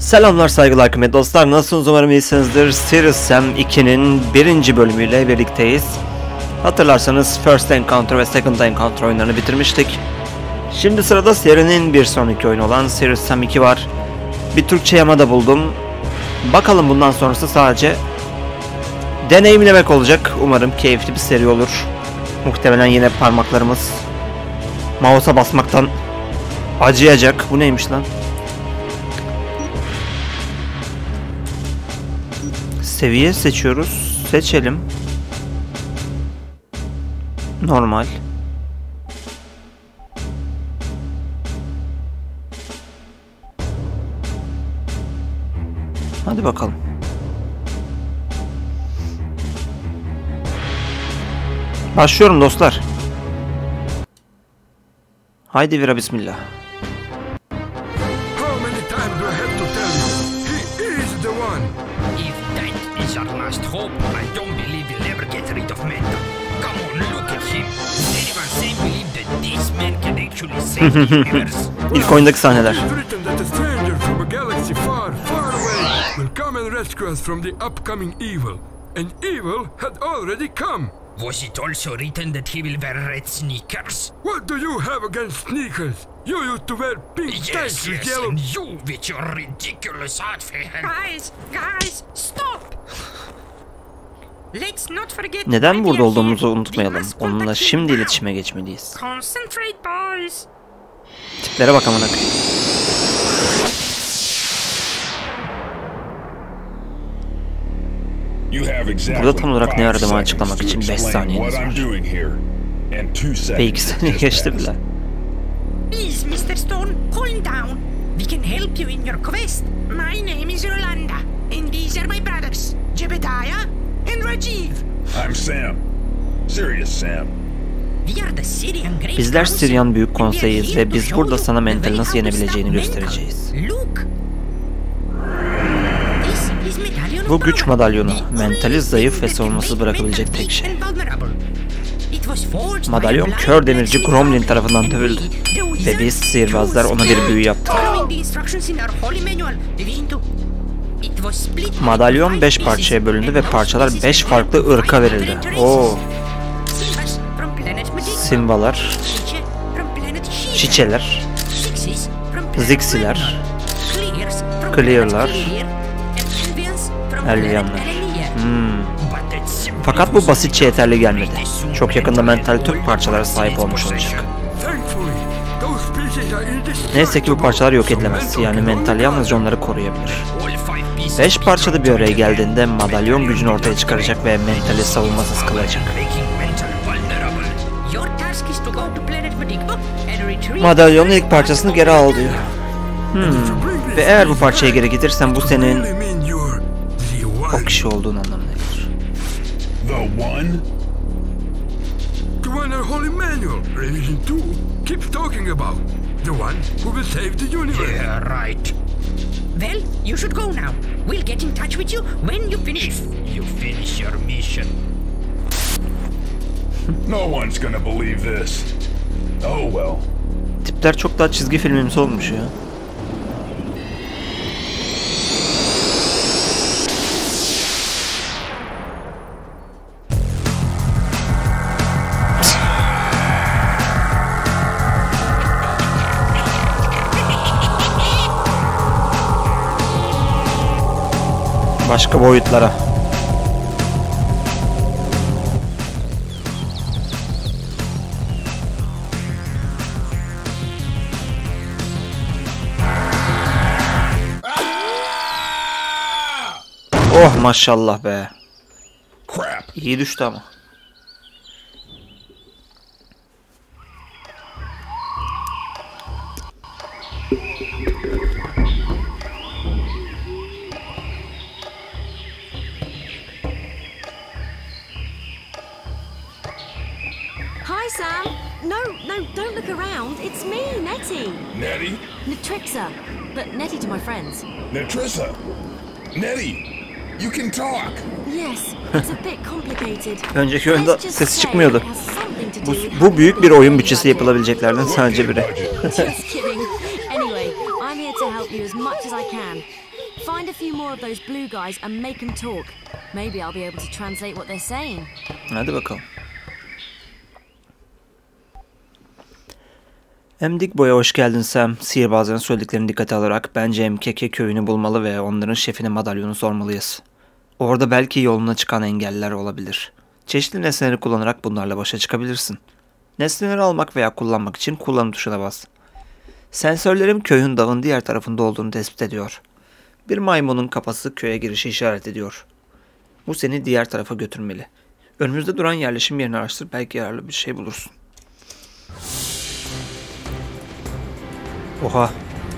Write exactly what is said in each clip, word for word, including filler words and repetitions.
Selamlar, saygılar kıymetli dostlar, nasılsınız? Umarım iyisinizdir. Serious Sam iki'nin birinci bölümüyle birlikteyiz. Hatırlarsanız First Encounter ve Second Encounter oyunlarını bitirmiştik. Şimdi sırada serinin bir sonraki oyunu olan Serious Sam iki var. Bir Türkçe yamada buldum. Bakalım, bundan sonrası sadece deneyimlemek olacak. Umarım keyifli bir seri olur. Muhtemelen yine parmaklarımız mouse'a basmaktan acıyacak. Bu neymiş lan? Seviye seçiyoruz. Seçelim. Normal. Hadi bakalım. Başlıyorum dostlar. Haydi vira bismillah. Hope I don't believe he'll ever get rid of Manta. Come on, look at him. Anyone say believe that this man can actually save the universe? İlk oyundaki sahneler. Written that a stranger from a galaxy far, far away will come and rescue us from the upcoming evil. And evil had already come. Was it also written that he will wear red sneakers? What do you have against sneakers? You used to wear pink Yes, tights with yes, yellow. and you with your ridiculous outfit. Guys, guys, stop! Let's not forget. Neden burada olduğumuzu unutmayalım. Onunla şimdi iletişime geçmeliyiz. Concentrate, boys. Tiplere bak amına koyayım. Burada tam olarak ne aradığımı açıklamak için beş saniyeniz var. Ve iki saniye geçti bile. Please, mister Stone, calm down. We can help you in your quest. My name is Rolanda, and these are my brothers, Jebediah and Rajiv. I'm Sam. Serious Sam. We are the Syrian Great Bizler Council, Siryan Büyük and we are Konseyi'yiz here ve to biz show burada you sana the mentali way nasıl how to yenebileceğini stop göstereceğiz. Mental. Look. This is medallion of Bu güç power. madalyonu, The mentali only zayıf thing ve that savunmasız can bırakabilecek make tek mental şey. weak and vulnerable. It was forged by Madalyon a blind kör demirci Nazi Gromlin father, tarafından and dövüldü. we, the Ve wizard, biz sihirbazlar ona bir büyü yaptık. following the instructions in our holy manual, into- it was split Madalyon into beş five parçaya pieces, bölündü and ve those parçalar pieces beş were farklı five ırka verildi. different races. Oo, Simbas from planet Medusa, simbalar, Chiche from planet Shiva, çiçeler, Zixis from planet Zixiler, Renor, Clears from Clear'lar, planet Clear, and Elvians from Elvianlar. planet Elenia. Hmm. But that simply Fakat bu wasn't basitçe yeterli gelmedi. enough. Çok yakında mental tüm parçalara sahip olmuş olacak. Thankfully, those pieces are indestructible. Neyse ki bu parçalar yok edilemez. So Yani mental mental can yalnızca only onları koruyabilir. All five pieces Beş parçada bir araya become geldiğinde madalyon gücünü ortaya çıkaracak ve mentali savunmasız kılacak. making mental vulnerable. Your task is to go to planet Medusa and retrieve. Madalyonun ilk parçasını geri al diyor. Hmm. Ve eğer bu parçayı geri getirsen bu senin Really mean you're the o one. kişi olduğun anlamına gelir. The one? The one our holy manual, Revision two, keeps talking about. The one who will save the universe. Yeah, right. Well, you should go now. We'll get in touch with you when you finish. If you finish your mission. No one's gonna believe this. Oh well. Tipler çok daha çizgi filmimsi olmuş ya. Başka boyutlara. Oh maşallah be. Crap. İyi düştü ama. Hi, Sam. No, no, don't look around. It's me, Nettie. Nettie? Netrixa, but Nettie to my friends. Netrissa? Nettie, you can talk. Yes, it's a bit complicated. Önceki oyunda Let's just sesi say çıkmıyordu. it has something to Bu, do with bu büyük bir oyun bütçesi budget. yapılabileceklerden sadece biri. Just kidding. Anyway, I'm here to help you as much as I can. Find a few more of those blue guys and make them talk. Maybe I'll be able to translate what they're saying. Hadi bakalım. Emdik-Boy'a hoş geldin Sam. Sihirbazların söylediklerini dikkate alarak bence M K K köyünü bulmalı ve onların şefine madalyonu sormalıyız. Orada belki yoluna çıkan engeller olabilir. Çeşitli nesneleri kullanarak bunlarla başa çıkabilirsin. Nesneleri almak veya kullanmak için kullanım tuşuna bas. Sensörlerim köyün dağın diğer tarafında olduğunu tespit ediyor. Bir maymunun kafası köye girişi işaret ediyor. Bu seni diğer tarafa götürmeli. Önümüzde duran yerleşim yerini araştır, belki yararlı bir şey bulursun. Oha.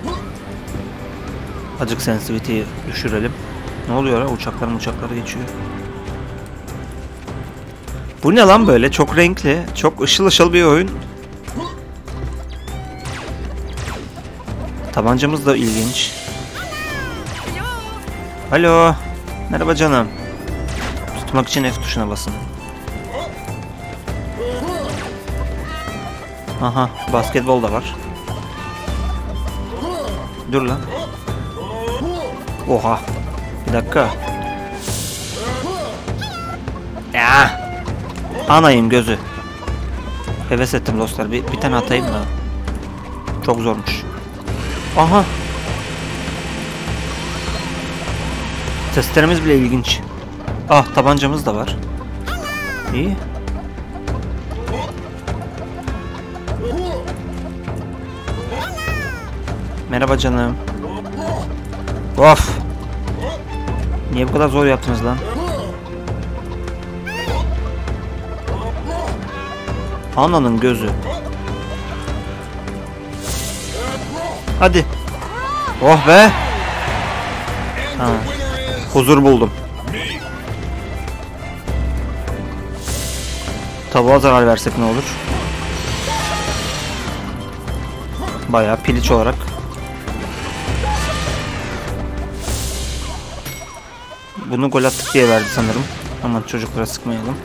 Acık sensitivity'yi düşürelim. Ne oluyor ya? Uçaklar uçakları geçiyor. Bu ne lan böyle? Çok renkli, çok ışıl ışıl bir oyun. Tabancamız da ilginç. Alo. Merhaba canım. Tutmak için F tuşuna basın. Aha, basketbol da var. Dur lan. Oha. Bir dakika. Ya. Anayım gözü. Heves ettim dostlar. Bir, bir tane atayım da. Çok zormuş. Aha. Testlerimiz bile ilginç. Ah, tabancamız da var. İyi. Merhaba canım. Of. Niye bu kadar zor yaptınız lan? Ananın gözü. Hadi. Oh be. Ha. Huzur buldum. Tavuğa zarar versek ne olur? Bayağı piliç olarak. Bunu gol attık diye verdi sanırım. Aman çocuklara sıkmayalım.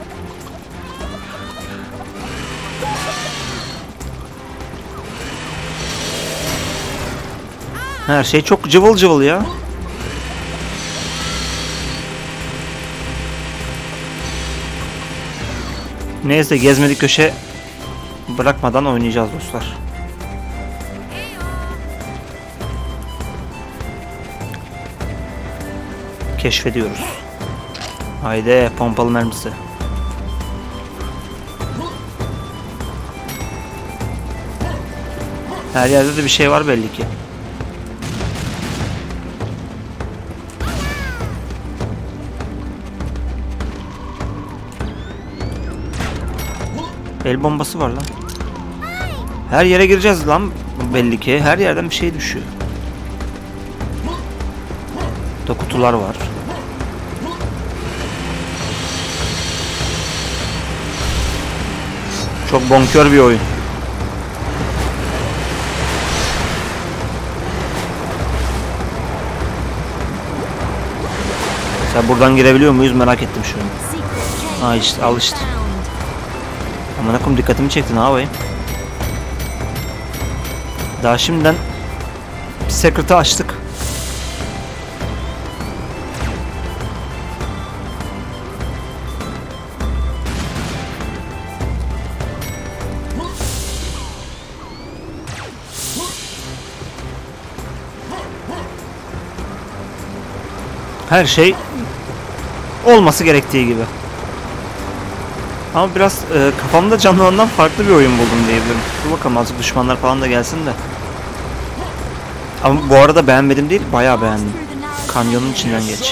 Her şey çok cıvıl cıvıl ya. Neyse, gezmedik köşe bırakmadan oynayacağız dostlar. Keşfediyoruz. Haydi, pompalı mermisi. Her yerde de bir şey var belli ki. El bombası var lan. Her yere gireceğiz lan belli ki. Her yerden bir şey düşüyor. Burada kutular var. Çok bonkör bir oyun. Mesela buradan girebiliyor muyuz merak ettim şu an. Aa işte, al işte. Aman akım, dikkatimi çekti, ne yapayım? Daha şimdiden Secret'ı açtık. Her şey olması gerektiği gibi. Ama biraz e, kafamda canlanan farklı bir oyun buldum diyebilirim. Dur bakalım, azıcık düşmanlar falan da gelsin de. Ama bu arada beğenmedim değil, bayağı beğendim. Kanyonun içinden geç.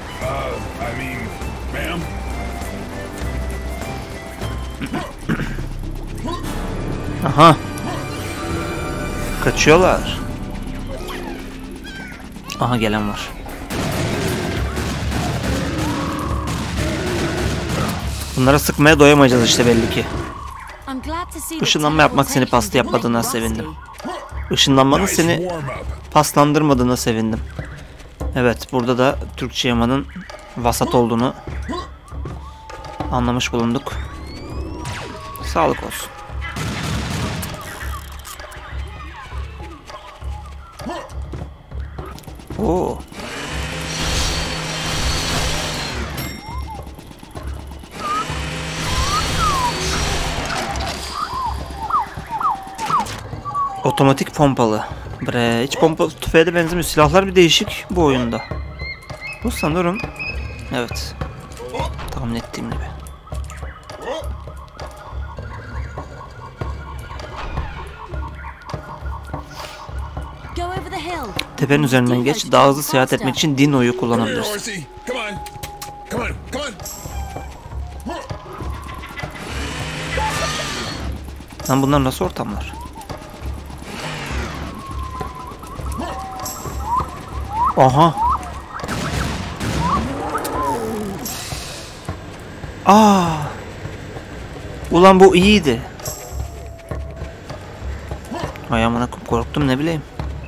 Aha. Kaçıyorlar. Aha, gelen var. Bunlara sıkmaya doyamayacağız işte belli ki. Işınlanma yapmak seni pasta yapmadığına sevindim. Işınlanmanın seni paslandırmadığına sevindim. Evet, burada da Türkçe Yaman'ın vasat olduğunu anlamış bulunduk. Sağlık olsun. Oo. Otomatik pompalı. Bre, hiç pompa tüfeğe de benzemiyor. Silahlar bir değişik bu oyunda. Bu sanırım. Evet. Tahmin ettiğim gibi. Tepenin üzerinden geç. Daha hızlı seyahat etmek için Dino'yu kullanabilirsin. Lan bunlar nasıl ortamlar? Aha. Aa. Ulan bu iyiydi. Ay amına korktum, ne bileyim.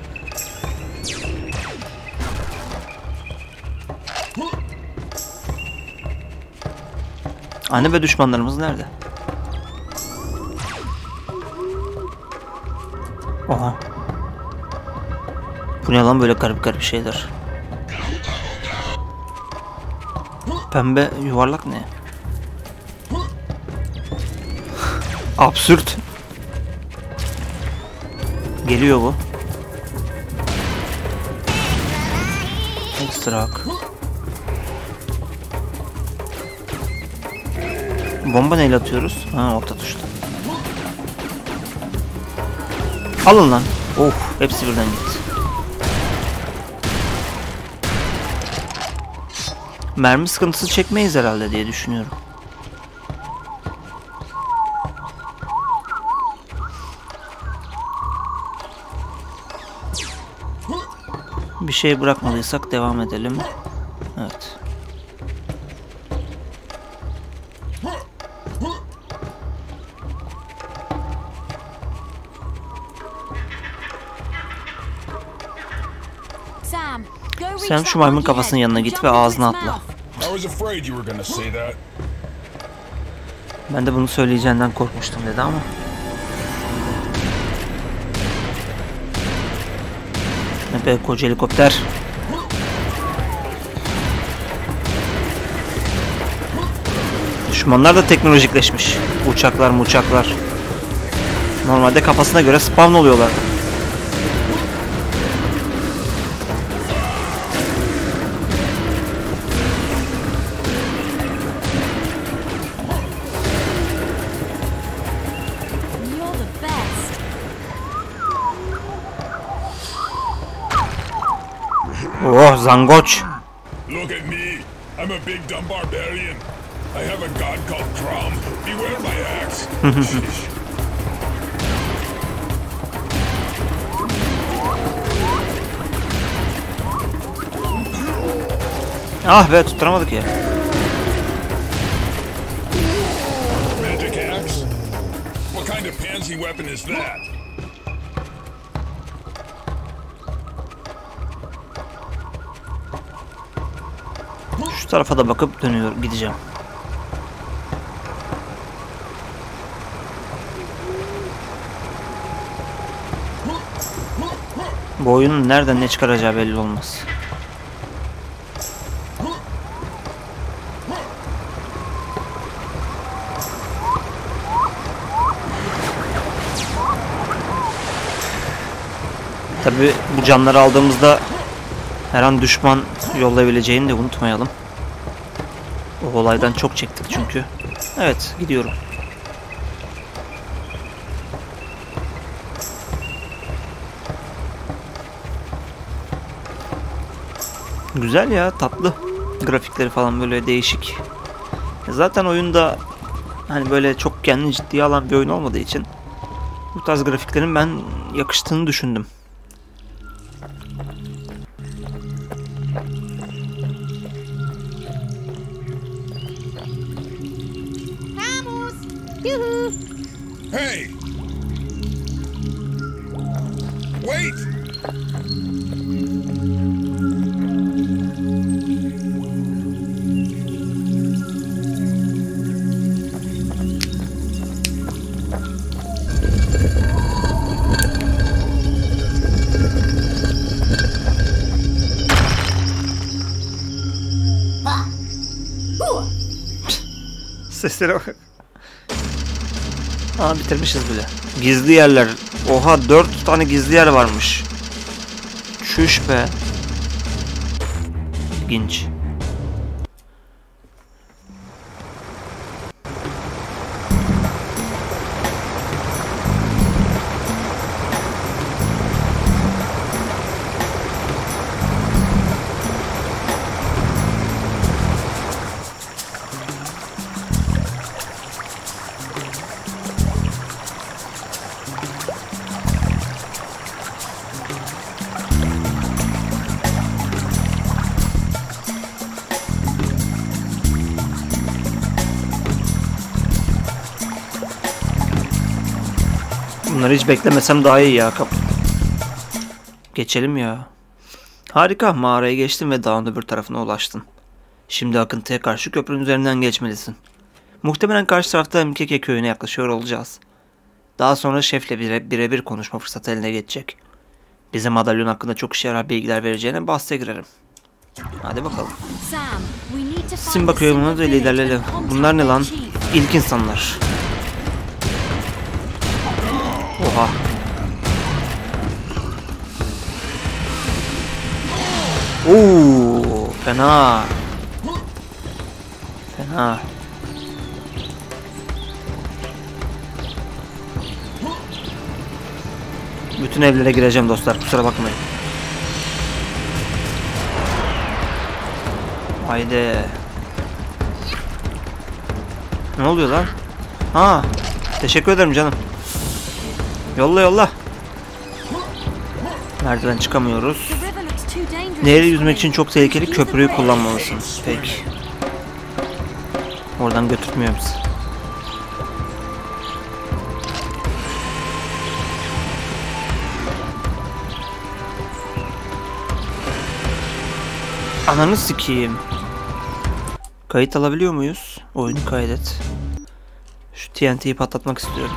Anne ve düşmanlarımız nerede? Oha. Bu ne lan böyle garip garip şeyler. Pembe yuvarlak ne? Absürt. Geliyor bu. Ekstrak. Bomba neyle atıyoruz? Ha, orta tuşta. Alın lan. Of, hepsi birden gitti. Mermi sıkıntısı çekmeyiz herhalde diye düşünüyorum. Bir şey bırakmadıysak devam edelim. Evet. Sen şu maymun kafasının yanına git ve ağzına atla. Ben de bunu söyleyeceğinden korkmuştum dedi ama. Ne be koca helikopter. Düşmanlar da teknolojikleşmiş. Uçaklar uçaklar. Normalde kafasına göre spawn oluyorlar. Oh, zangoç. Look at me. I'm a big dumb barbarian. I have a god called Drum. Beware my axe. Ah be, tutturamadık ya. Magic axe? What kind of pansy weapon is that? Şu tarafa da bakıp dönüyor, gideceğim. Bu oyunun nereden ne çıkaracağı belli olmaz. Tabii bu canları aldığımızda her an düşman yollayabileceğini de unutmayalım. O olaydan çok çektik çünkü. Evet, gidiyorum. Güzel ya, tatlı. Grafikleri falan böyle değişik. Zaten oyunda hani böyle çok kendini ciddiye alan bir oyun olmadığı için bu tarz grafiklerin ben yakıştığını düşündüm. Hey! Wait! Seslere bak. Aa, bitirmişiz bile. Gizli yerler. Oha, dört tane gizli yer varmış. Çüş be. İlginç. Bunları hiç beklemesem daha iyi ya. Kap Geçelim ya. Harika, mağaraya geçtin ve dağın öbür tarafına ulaştın. Şimdi akıntıya karşı köprünün üzerinden geçmelisin. Muhtemelen karşı tarafta M K K köyüne yaklaşıyor olacağız. Daha sonra şefle birebir bire konuşma fırsatı eline geçecek. Bize madalyon hakkında çok işe yarar bilgiler vereceğine bahse girerim. Hadi bakalım. Simba köyümüne de liderleri. Bunlar ne lan? İlk insanlar. Oha. Oo, fena. Fena. Bütün evlere gireceğim dostlar, kusura bakmayın. Haydi. Ne oluyor lan? Ha, teşekkür ederim canım. Yolla yolla. Merdiven çıkamıyoruz. Nehri yüzmek için çok tehlikeli, köprüyü kullanmalısın. Peki. Oradan götürtmüyor bizi. Ananı sikeyim. Kayıt alabiliyor muyuz? Oyunu kaydet. Şu T N T'yi patlatmak istiyorum.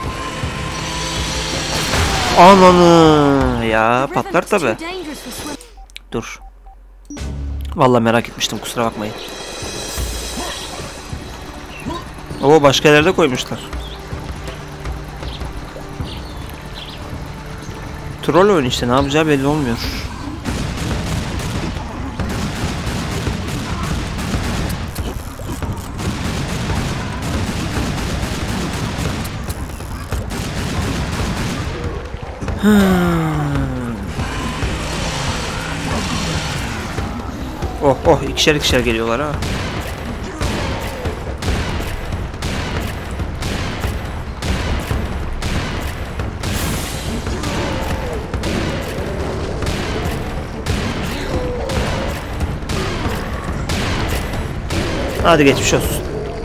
Ananı ya, patlar tabi. Dur. Vallahi merak etmiştim, kusura bakmayın. Oo, başka yerlerde koymuşlar. Troll oyun işte, ne yapacağı belli olmuyor. Oh oh, ikişer ikişer geliyorlar ha. Hadi geçmiş olsun.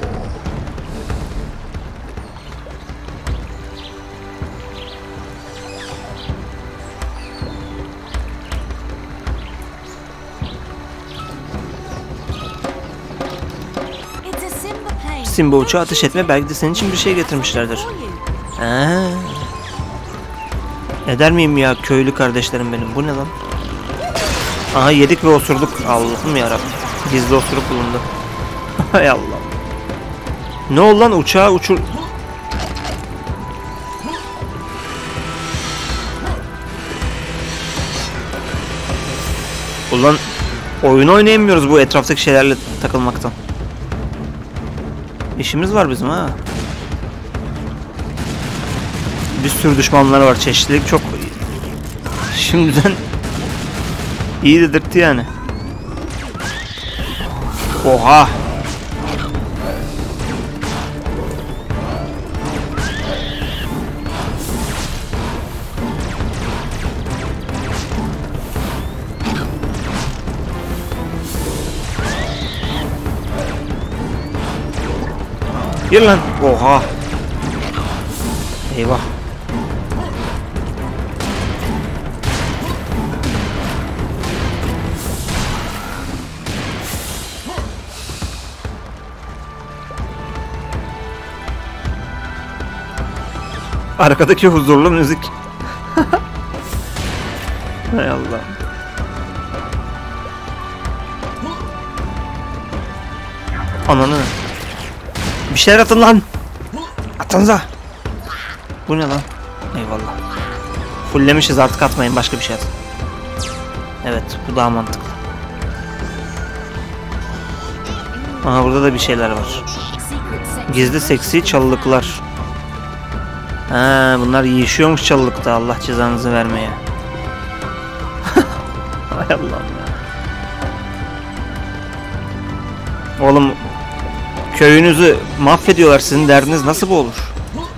Simba uçağı ateş etme, belki de senin için bir şey getirmişlerdir. Ee. Eder miyim ya köylü kardeşlerim benim, bu ne lan? Aha, yedik ve osurduk. Allah'ım yarabbim. Gizli osuruk bulundu. Hay Allah. Ne oldu lan, uçağı uçur... Ulan oyun oynayamıyoruz bu etraftaki şeylerle takılmaktan. İşimiz var bizim ha. Bir sürü düşmanlar var, çeşitlilik çok. Şimdiden iyi dedirtti yani. Oha. Gel lan. Oha. Eyvah. Arkadaki huzurlu müzik. Hay Allah. Bir Bir şeyler atın lan. Atınıza. Bu ne lan? Eyvallah. Fulllemişiz artık, atmayın, başka bir şey atın. Evet, bu daha mantıklı. Aha, burada da bir şeyler var. Gizli seksi çalılıklar. Ha, bunlar yiyişiyormuş çalılıkta, Allah cezanızı vermeye. Hay Allah'ım ya. Oğlum, köyünüzü mahvediyorlar, sizin derdiniz nasıl bu olur?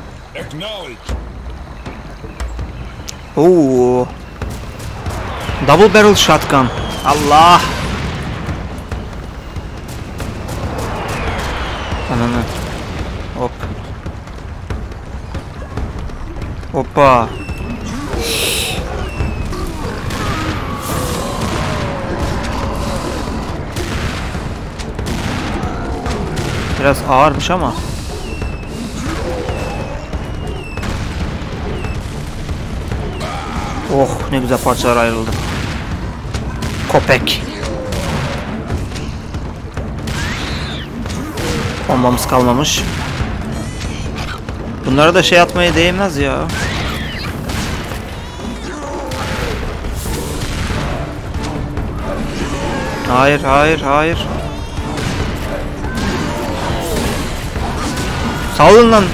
Oo. Double barrel shotgun. Allah. Ananı. Hop. Hoppa. Biraz ağırmış ama. Oh, ne güzel parçalar ayrıldı. Köpek. Bombamız kalmamış. Bunlara da şey atmaya değmez ya. Hayır, hayır, hayır. Salın lan.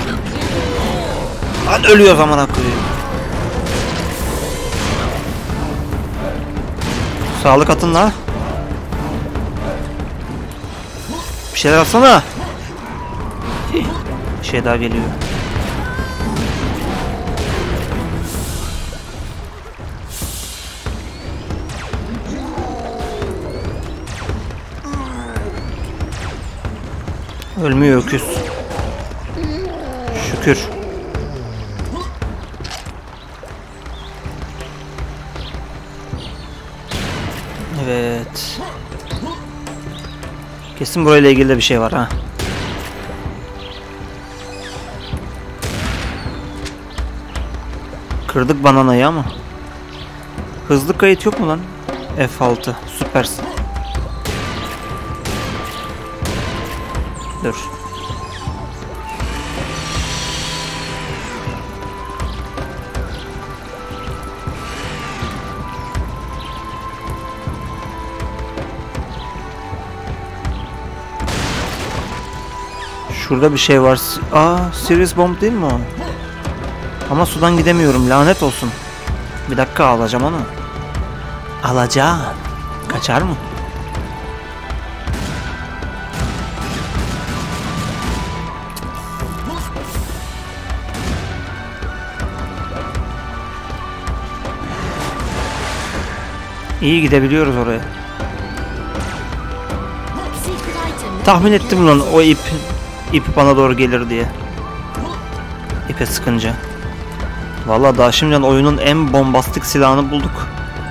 Lan ölüyor zaman akıyor. Sağlık atın la. Bir şeyler atsana. Bir şey daha geliyor. Ölmüyor öküz. Şükür. Evet. Kesin burayla ilgili de bir şey var ha. Kırdık bananayı ama. Hızlı kayıt yok mu lan? F altı. Süpersin. Dur. Şurada bir şey var. Aa, Serious Bomb değil mi o? Ama sudan gidemiyorum. Lanet olsun. Bir dakika, alacağım onu. Alacağım. Kaçar mı? İyi gidebiliyoruz oraya. Tahmin ettim lan o ip ip bana doğru gelir diye. İpe sıkınca. Vallahi daha şimdiden oyunun en bombastik silahını bulduk.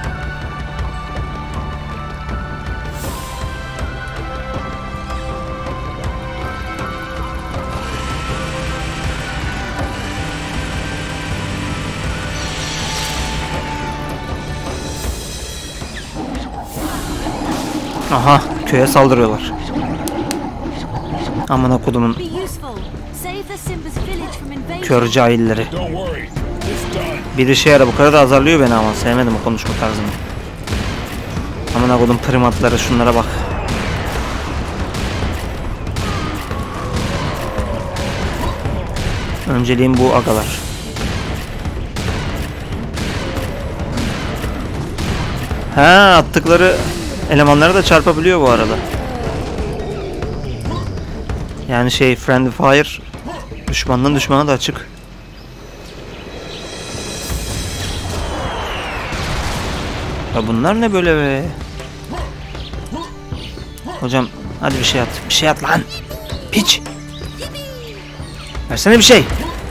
Aha, köye saldırıyorlar. Aman okudumun kör cahilleri. Bir işe yara, bu kadar da azarlıyor beni ama sevmedim o konuşma tarzını. Aman okudum primatları, şunlara bak. Önceliğim bu agalar. Ha, attıkları elemanları da çarpabiliyor bu arada. Yani şey, friendly fire düşmandan düşmana da açık. Ya bunlar ne böyle be? Hocam hadi bir şey at. Bir şey at lan. Piç. Versene bir şey.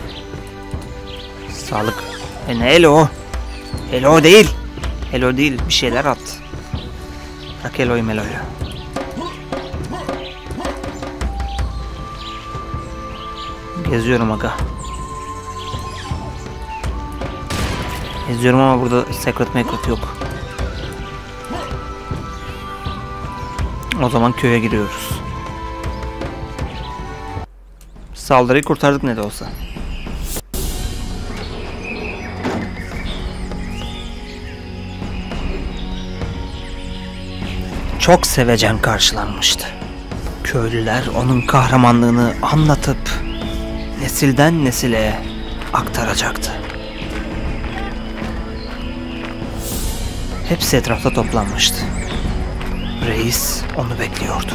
Sağlık. E ne hello? Hello değil. Hello değil. Bir şeyler at. Bırak hello'yu melo'yu. Geziyorum aga. Geziyorum ama burada secret macret yok. O zaman köye giriyoruz. Saldırıyı kurtardık ne de olsa. Çok sevecen karşılanmıştı. Köylüler onun kahramanlığını anlatıp nesilden nesile aktaracaktı. Hepsi etrafta toplanmıştı. Reis onu bekliyordu.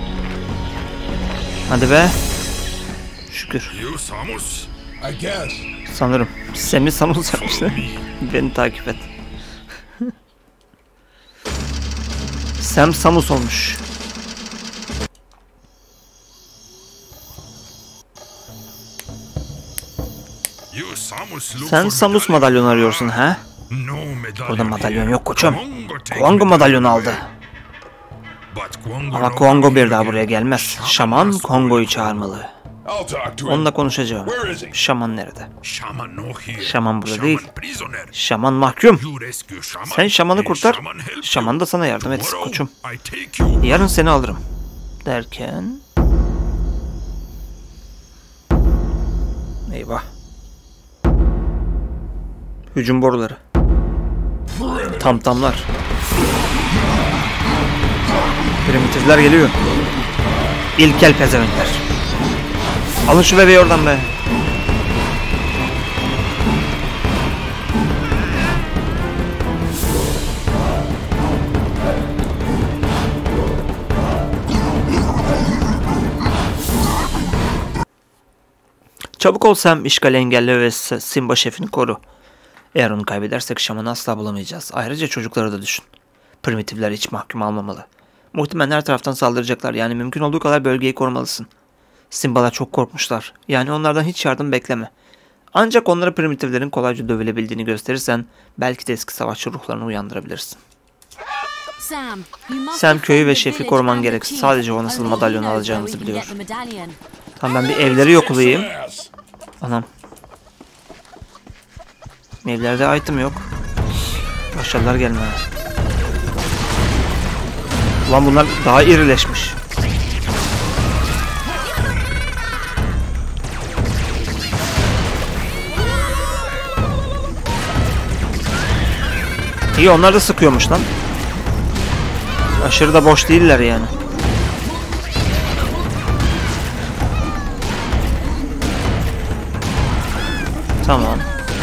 Hadi be. Şükür. You Samus? I guess. Sanırım. Semih Samus yapmıştı. Beni takip et. Sam Samus olmuş. You Samus look Sen for Samus medallion. madalyonu arıyorsun ha? No medallion. Burada madalyon here. yok koçum. Kuango take Kuango madalyonu medallion aldı. away. But Kuango Ama no Kuango come bir daha again. buraya gelmez. Şaman Kongo'yu çağırmalı. I'll talk to him. Onunla konuşacağım. Where is he? Şaman nerede? Shaman no here. Şaman burada Shaman değil. prisoner. Şaman mahkum. You rescue Shaman. Sen şamanı and kurtar. Shaman help you. Şaman da sana yardım etsin Tomorrow, koçum. I take you. Yarın seni alırım. Derken... Eyvah. Hücum boruları. Tamtamlar. Primitifler geliyor. İlkel pezevenkler. Alın şu bebeği oradan be. Çabuk ol Sam, işgal engelle ve Simba şefini koru. Eğer onu kaybedersek şamanı asla bulamayacağız. Ayrıca çocukları da düşün. Primitifler hiç mahkum almamalı. Muhtemelen her taraftan saldıracaklar, yani mümkün olduğu kadar bölgeyi korumalısın. Simbalar çok korkmuşlar, yani onlardan hiç yardım bekleme. Ancak onlara primitiflerin kolayca dövülebildiğini gösterirsen belki de eski savaşçı ruhlarını uyandırabilirsin. Sam, you must Sam, köyü ve defend the şefi village koruman and the gerek. chief. Sadece o nasıl Only he madalyonu knows alacağımızı where we can biliyor. get the medallion. Tamam, ben bir evleri yoklayayım. Ass. Anam. Evlerde item yok. Aşağılar gelme. Ulan bunlar daha irileşmiş. İyi, onlar da sıkıyormuş lan. Aşırı da boş değiller yani. Tamam.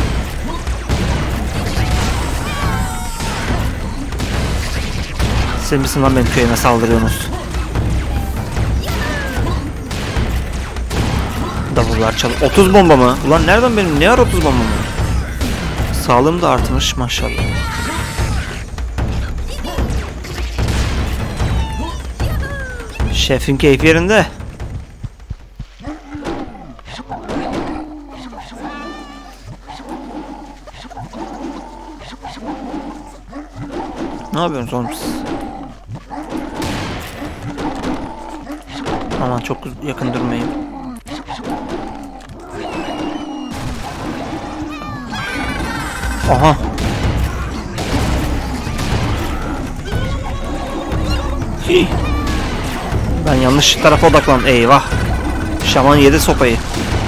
Siz misin lan benim köyüme saldırıyorsunuz? Davullar çal. otuz bomba mı? Ulan nereden benim? Ne var otuz bomba mı? Sağlığım da artmış maşallah. Şefin keyfi yerinde. Ne yapıyorsunuz oğlum siz? Aman çok yakın durmayayım. Aha. Hii. Ben yanlış tarafa odaklandım. Eyvah. Şaman yedi sopayı.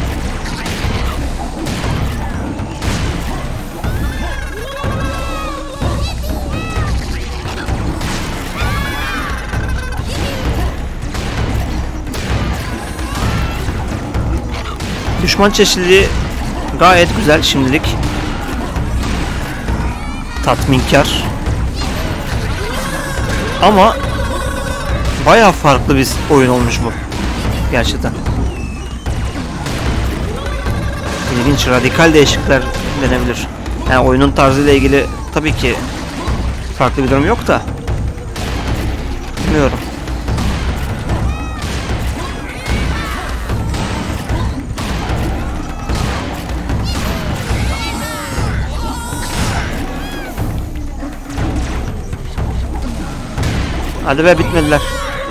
Düşman çeşitliliği gayet güzel şimdilik. Tatminkar. Ama bayağı farklı bir oyun olmuş bu. Gerçekten. İlginç, radikal değişiklikler denebilir. Yani oyunun tarzıyla ilgili tabii ki farklı bir durum yok da. Bilmiyorum. Hadi be, bitmediler.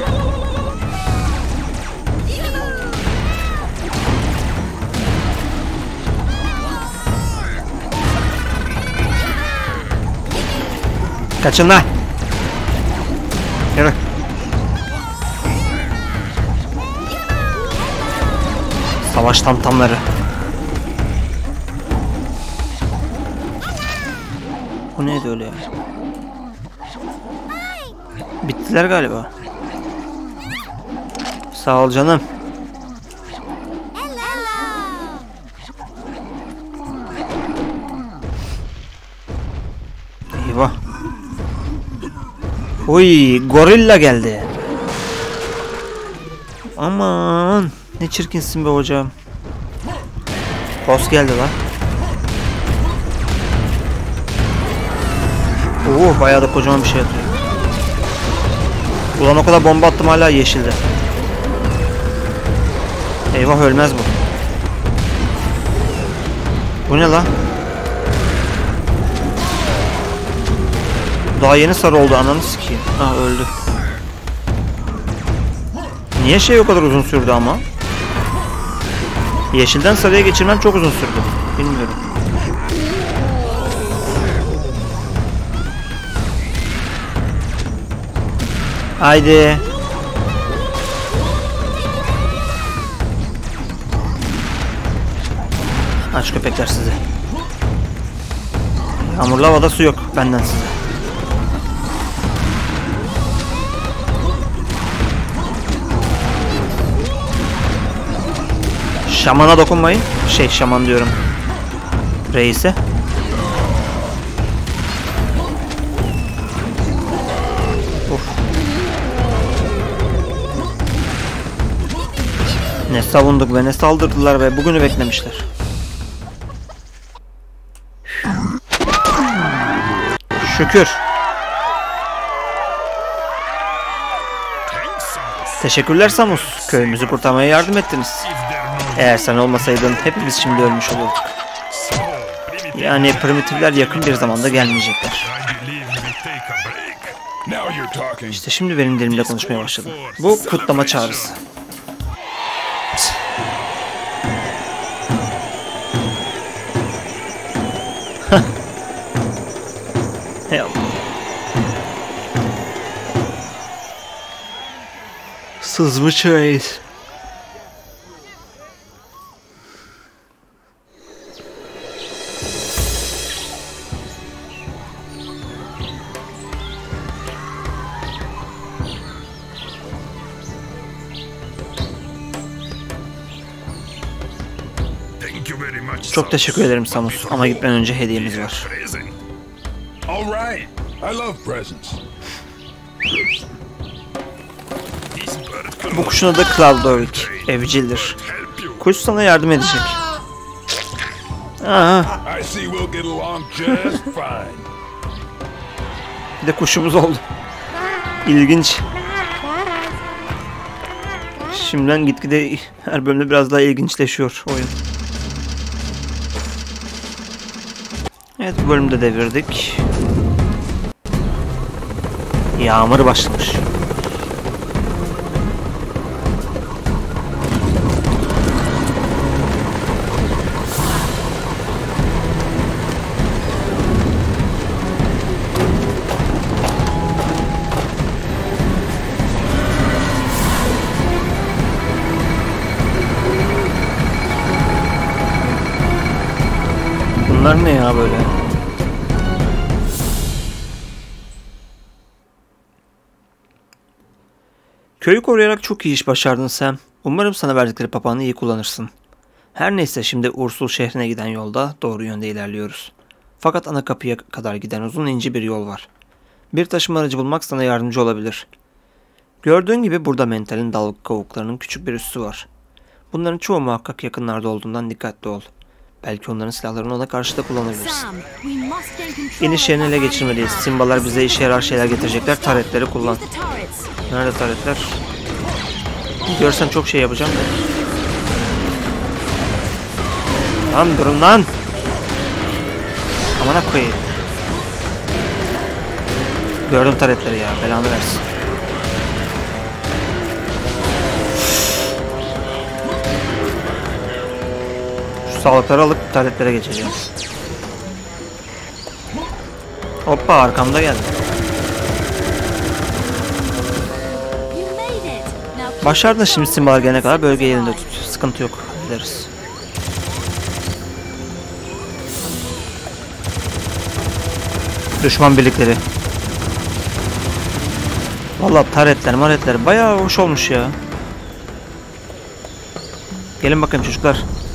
Kaçın lan. Yürü. Savaş tamtamları. Bu neydi öyle ya? Bittiler galiba. Sağ ol canım. Eyvah. Oy, gorilla geldi. Aman, ne çirkinsin be hocam. Boss geldi lan. Oo, bayağı da kocaman bir şey atıyor. Ulan o kadar bomba attım, hala yeşilde. Eyvah, ölmez bu. Bu ne lan? Daha yeni sarı oldu, ananı sikeyim. Ah, öldü. Niye şey o kadar uzun sürdü ama? Yeşilden sarıya geçirmem çok uzun sürdü. Bilmiyorum. Haydi. Aç köpekler sizi. Yağmurlu havada su yok benden size. Şamana dokunmayın. Şey, şaman diyorum. Reise. Of. Ne savunduk ve ne saldırdılar ve bugünü beklemişler. Şükür. Teşekkürler Samus. Köyümüzü kurtarmaya yardım ettiniz. Eğer sen olmasaydın hepimiz şimdi ölmüş olurduk. Yani primitifler yakın bir zamanda gelmeyecekler. İşte şimdi benim dilimle konuşmaya başladım. Bu kutlama çağrısı. Hey Allah. Sızmış reis. Çok teşekkür ederim Samus, ama gitmeden önce hediyemiz var. Bu kuşun adı Cloudoric, evcildir. Kuş sana yardım edecek. Aha. Bir de kuşumuz oldu. İlginç. Şimdiden gitgide her bölümde biraz daha ilginçleşiyor oyun. Evet, bu bölümde devirdik. Yağmur başlamış. Bunlar ne ya böyle? Köyü koruyarak çok iyi iş başardın Sam. Umarım sana verdikleri papağanı iyi kullanırsın. Her neyse, şimdi Ursul şehrine giden yolda doğru yönde ilerliyoruz. Fakat ana kapıya kadar giden uzun ince bir yol var. Bir taşıma aracı bulmak sana yardımcı olabilir. Gördüğün gibi burada mentalin dal kavuklarının küçük bir üssü var. Bunların çoğu muhakkak yakınlarda olduğundan dikkatli ol. Belki onların silahlarını ona karşı da kullanabilirsin. İniş yerini ele geçirmeliyiz. Simbalar bize işe yarar şeyler getirecekler. Taretleri kullan. Nerede taretler? Görsen çok şey yapacağım. Lan durun lan. Amına koyayım. Gördüm taretleri ya. Belanı versin. Şu sağlıkları alıp taretlere geçeceğim. Hoppa, arkamda geldi. Başardın, şimdi simbalar gelene kadar bölgeyi elinde tut. Sıkıntı yok. ederiz. Düşman birlikleri. Vallahi taretler maretler bayağı hoş olmuş ya. Gelin bakayım çocuklar.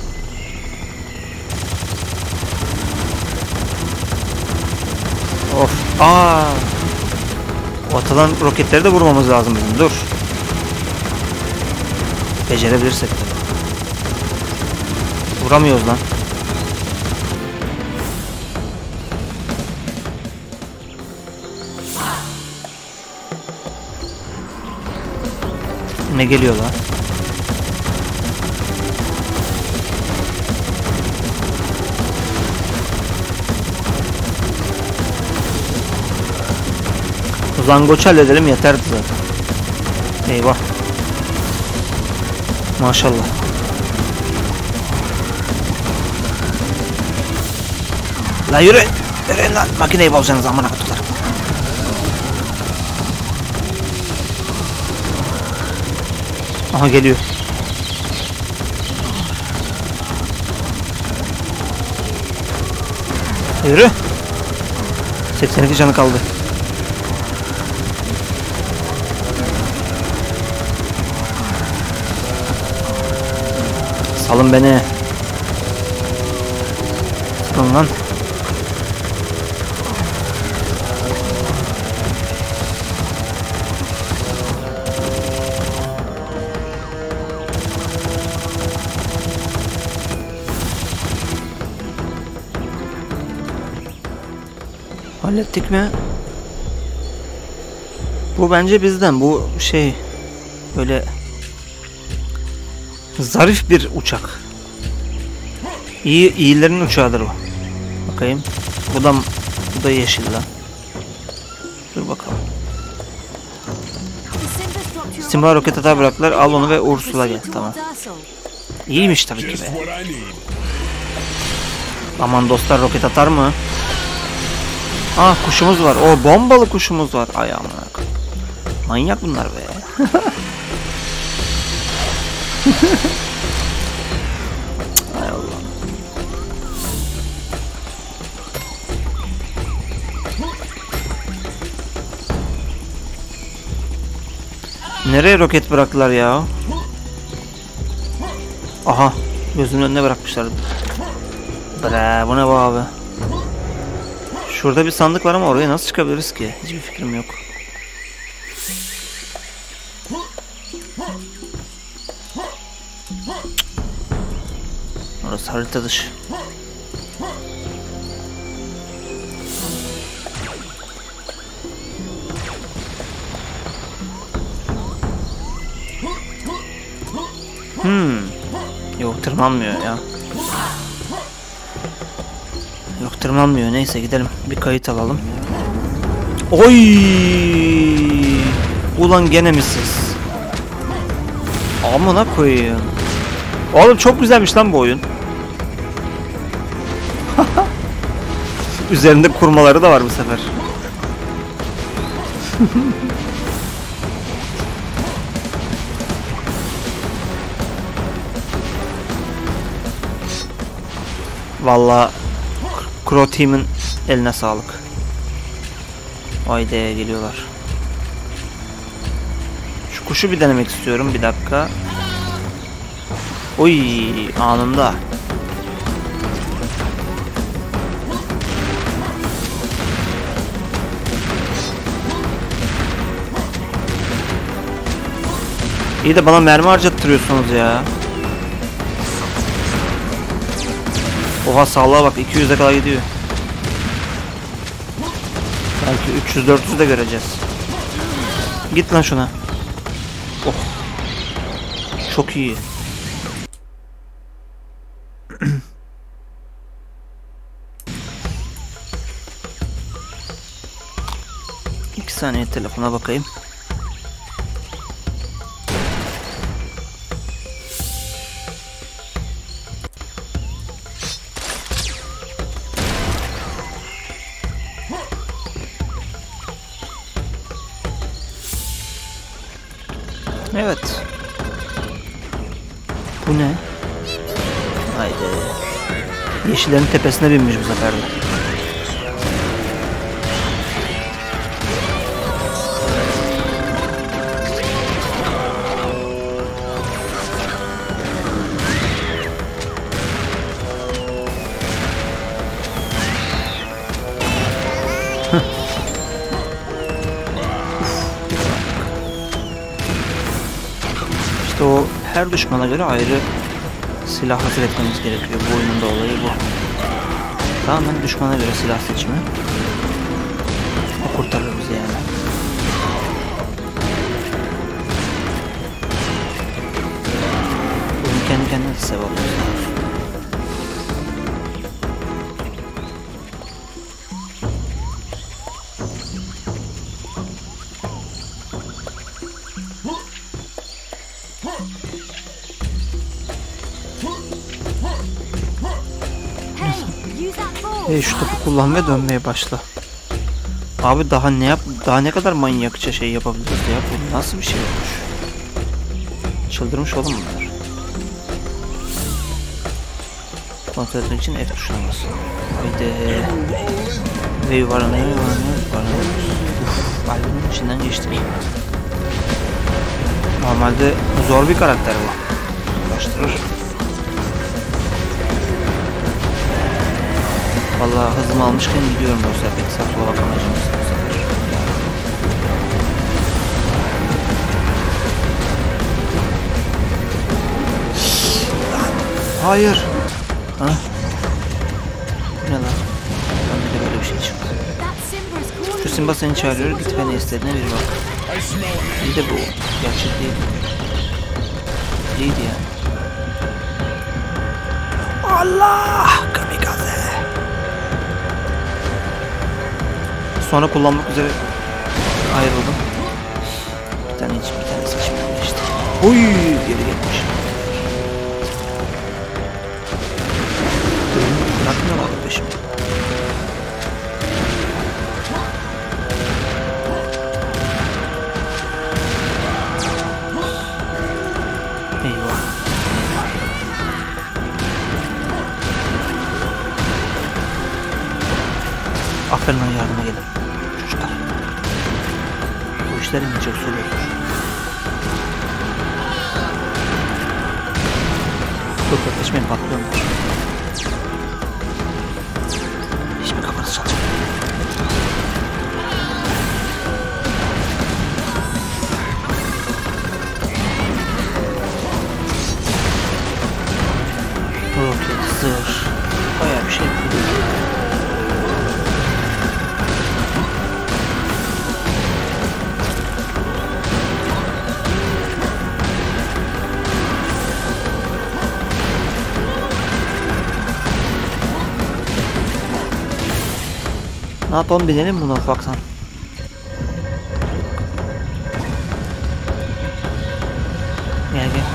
Of. Aa. O atılan roketleri de vurmamız lazım bizim. Dur. Becerebilirsek de. Vuramıyoruz lan. Ne geliyor lan? Zangoç'u halledelim yeterdi zaten. Eyvah. Maşallah. La yürü. Yürüyün lan. Makineyi bozacaksınız amına kutular. Aha geliyor. Yürü. seksen iki canı kaldı. Salın beni. Salın lan. Hallettik mi? Bu bence bizden. Bu şey böyle zarif bir uçak. İyi iyilerin uçağıdır o. Bakayım. Bu da bu da yeşil lan. Dur bakalım. Simba roket atar bıraktılar. Al onu ve Ursula gel. Tamam. İyiymiş tabii ki be. Aman dostlar roket atar mı? Ah kuşumuz var. O bombalı kuşumuz var. Ay aman. Manyak bunlar be. Hay Allah. Nereye roket bıraktılar ya? Aha. Gözümün önüne bırakmışlar. Bre, bu ne bu abi? Şurada bir sandık var ama oraya nasıl çıkabiliriz ki? Hiçbir fikrim yok. Orası harita dışı. Hmm. Yok tırmanmıyor ya. Yok tırmanmıyor. Neyse gidelim. Bir kayıt alalım. Oy! Ulan gene mi siz? Amına koyayım. Oğlum çok güzelmiş lan bu oyun. Üzerinde kurmaları da var bu sefer. Vallahi Crow Team'in eline sağlık. Haydi geliyorlar. Şu kuşu bir denemek istiyorum. Bir dakika. Oy anında. İyi de bana mermi harcattırıyorsunuz ya. Oha sağlığa bak iki yüze kadar gidiyor. Belki üç yüz dört yüz de göreceğiz. Git lan şuna. Oh. Çok iyi. İki saniye telefona bakayım. Evet. Bu ne? Haydi. Yeşillerin tepesine binmiş bu sefer de. İşte o her düşmana göre ayrı silah hazır etmemiz gerekiyor. Bu oyunun da olayı bu. Tamamen düşmana göre silah seçimi. O kurtarır bizi yani. Oyun kendi kendine sev alıyoruz. Hey, şu topu kullan ve dönmeye başla. Abi daha ne yap daha ne kadar manyakça şey yapabiliriz ya, bu nasıl bir şey olmuş? Çıldırmış oğlum bunlar. Kontrol etmek için F tuşuna bas. Haydi. Ve yuvarlanıyor yuvarlanıyor yuvarlanıyor. Uff, albümün içinden geçtim. Normalde zor bir karakter bu. Uğraştırır. Vallahi hızımı almışken gidiyorum bu sefer, pek sağ sola bakamayacağım. Hayır. Ha? Ne lan? Ben de böyle bir şey çıktı. Şu Simba seni çağırıyor, git ve ne istediğine bir bak. İyi de bu gerçek değil. İyiydi yani. Allah! Kamikaze! Sonra kullanmak üzere ayrıldım. Bir tane hiç bir tane seçimden geçti. Oy, geri gelmiş. Bırakmıyorlar peşimi. Eyvah. Aferin lan, yardıma gelin. Çocuklar. Bu işler inecek soruyor. Çok yaklaşmayın, patlıyorum. Hiçbir kafanızı çalacak. Roket, zırh. Bayağı bir şey yapıyor. Ne yapalım, binelim buna ufaktan. Gel gel.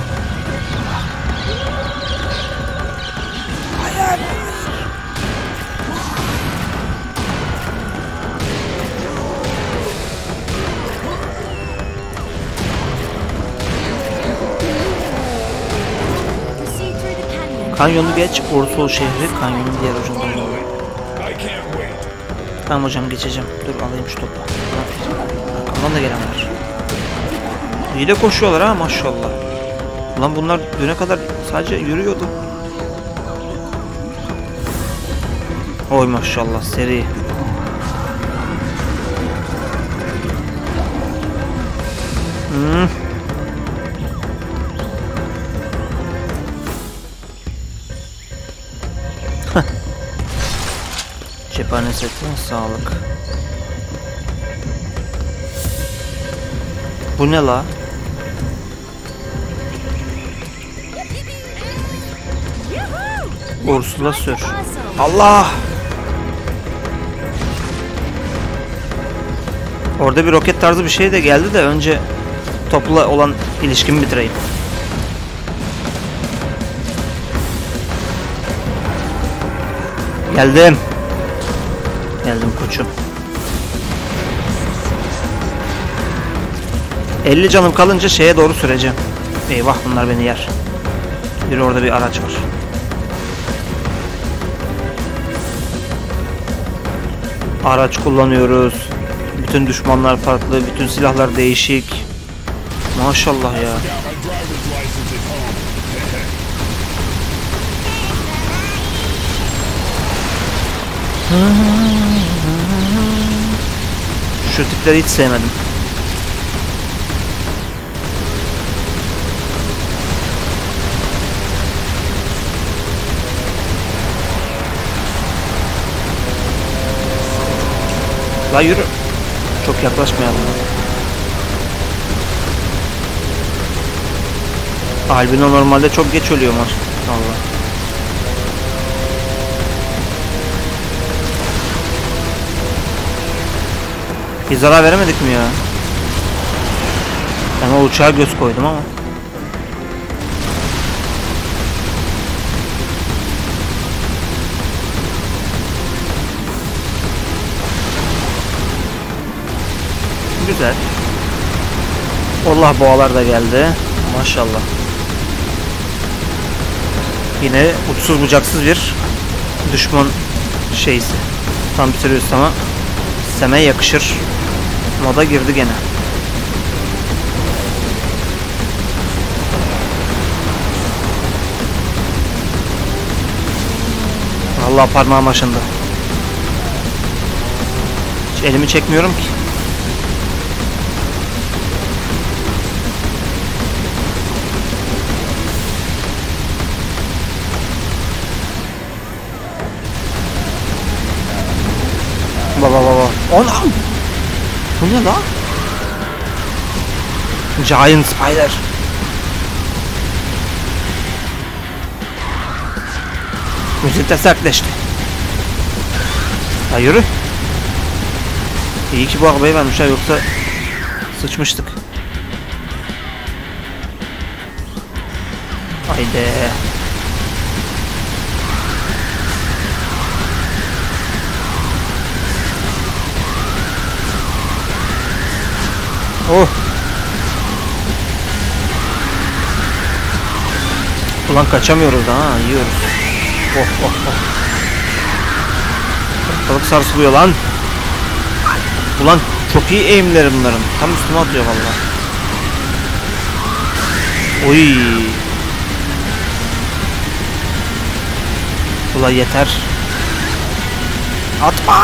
Hayır. Kanyonu geç, Orsul şehri kanyonun diğer ucunda. Tamam hocam, geçeceğim. Dur alayım şu topu. Arkamdan da gelen var. İyi de koşuyorlar ha, maşallah. Ulan bunlar düne kadar sadece yürüyordu. Oy maşallah, seri. Hmm. Cephane setine sağlık. Bu ne la? Ursula sür. Allah! Orada bir roket tarzı bir şey de geldi de önce topla olan ilişkimi bitireyim. Geldim. Geldim koçum. elli canım kalınca şeye doğru süreceğim. Eyvah, bunlar beni yer. Bir orada bir araç var. Araç kullanıyoruz. Bütün düşmanlar farklı, bütün silahlar değişik. Maşallah ya. Şu tipleri hiç sevmedim. La yürü. Çok yaklaşmayalım. Albino normalde çok geç ölüyor maşallah. Bir zarar veremedik mi ya? Ben o uçağa göz koydum ama. Güzel. Allah, boğalar da geldi. Maşallah. Yine uçsuz bucaksız bir düşman şeysi. Tam bitiriyoruz ama Sam'e yakışır moda girdi gene. Vallahi parmağım aşındı. Hiç elimi çekmiyorum ki. Baba baba. Anam. Bu ne lan? Giant Spider. Müzik de sertleşti. Ha yürü. İyi ki bu arabayı vermişler, yoksa sıçmıştık. Haydi. Oh. Ulan kaçamıyoruz da ha, yiyoruz. Oh oh oh. Ortalık sarsılıyor lan. Ulan çok iyi aimleri bunların. Tam üstüme atıyor vallahi. Oy. Ulan yeter. Atma.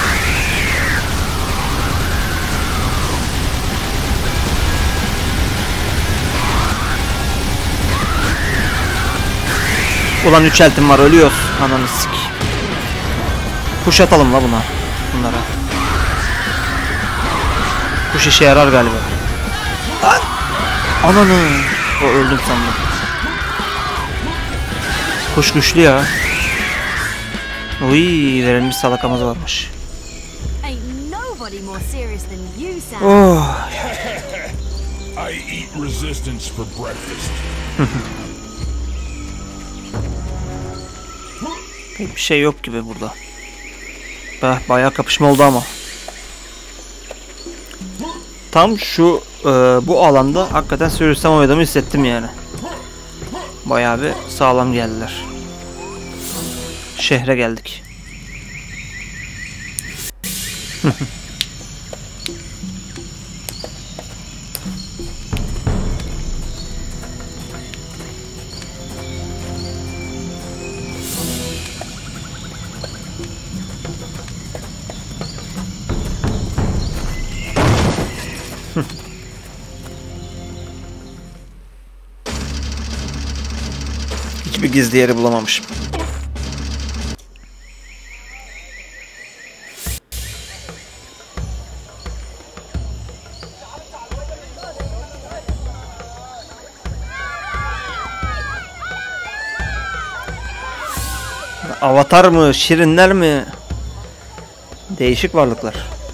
Ulan üç eltim var, ölüyoruz. Ananı sik. Push atalım la buna. Bunlara. Push işe yarar galiba. Lan! Ananı. O öldüm sandım. Push güçlü ya. Uy, verilmiş salakamız varmış. Oh. I eat resistance for breakfast. Pek bir şey yok gibi burada. Bah, bayağı kapışma oldu ama. Tam şu e, bu alanda hakikaten sürüsem oynadığımı hissettim yani. Bayağı bir sağlam geldiler. Şehre geldik. Hiçbir gizli yeri bulamamışım. Avatar mı? Şirinler mi? Değişik varlıklar.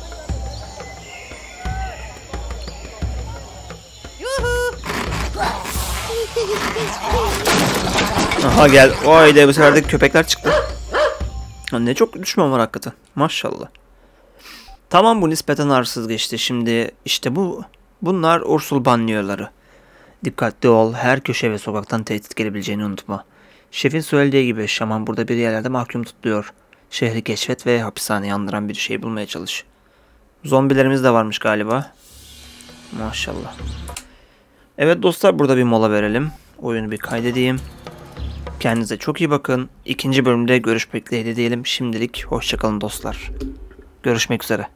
Aha gel. Vay de bu sefer de köpekler çıktı. Ne çok düşman var hakikaten. Maşallah. Tamam, bu nispeten arsız geçti. Şimdi işte bu. Bunlar Ursul banliyöları. Dikkatli ol. Her köşe ve sokaktan tehdit gelebileceğini unutma. Şefin söylediği gibi şaman burada bir yerlerde mahkum tutuluyor. Şehri keşfet ve hapishaneyi andıran bir şey bulmaya çalış. Zombilerimiz de varmış galiba. Maşallah. Evet dostlar, burada bir mola verelim. Oyunu bir kaydedeyim. Kendinize çok iyi bakın. İkinci bölümde görüşmek dileğiyle diyelim. Şimdilik hoşçakalın dostlar. Görüşmek üzere.